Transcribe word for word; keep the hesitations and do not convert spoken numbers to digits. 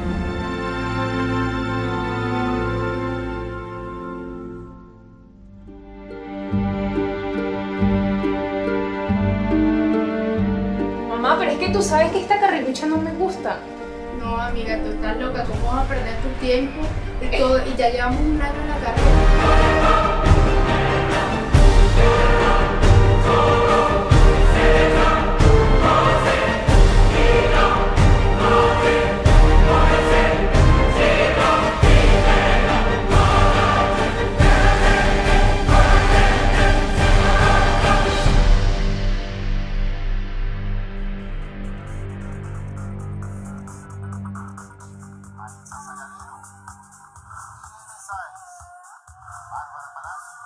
Mamá, pero es que tú sabes que esta carrilucha no me gusta. No, amiga, tú estás loca. ¿Cómo vas a perder tu tiempo? Y, todo, y ya llevamos un año en la carrera. Bárbara Palacio.